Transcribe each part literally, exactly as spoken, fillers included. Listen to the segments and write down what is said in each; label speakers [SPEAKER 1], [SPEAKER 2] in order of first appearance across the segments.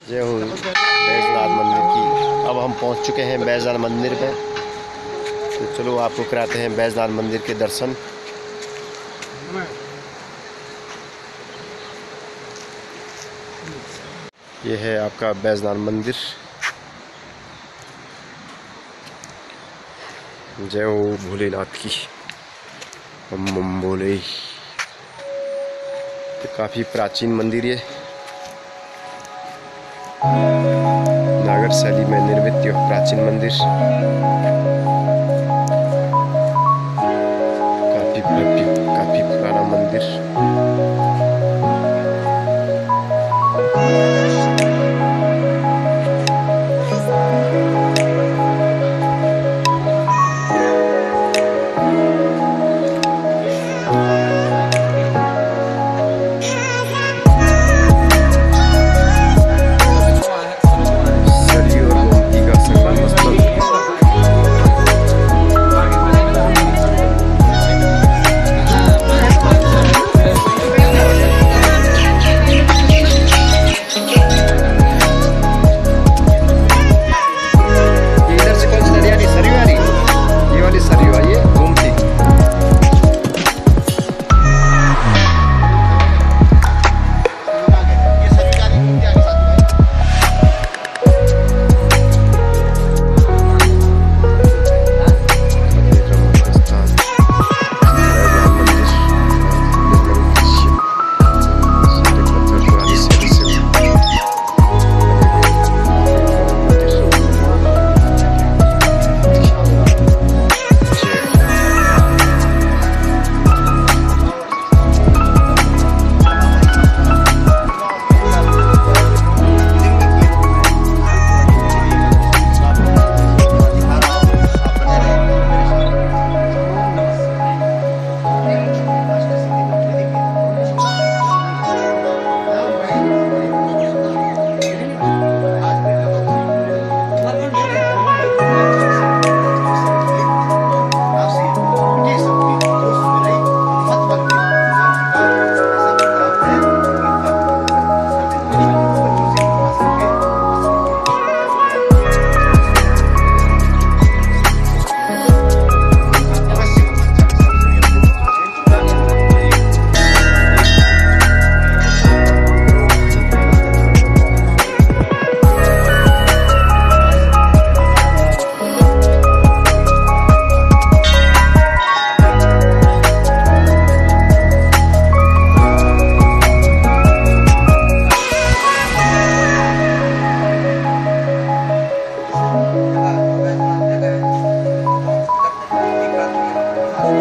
[SPEAKER 1] जय हो बैजनाथ मंदिर की। अब हम पहुंच चुके हैं बैजनाथ मंदिर पे, तो चलो आपको कराते हैं बैजनाथ मंदिर के दर्शन। ये है आपका बैजनाथ मंदिर। जय हो भोलेनाथ की। हम हम बोले तो काफ़ी प्राचीन मंदिर है, नागर शैली में निर्मित यह प्राचीन मंदिर काफी भव्य, काफी पुराना मंदिर।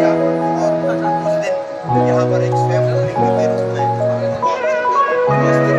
[SPEAKER 2] यहाँ पर एक स्वयं के रूप में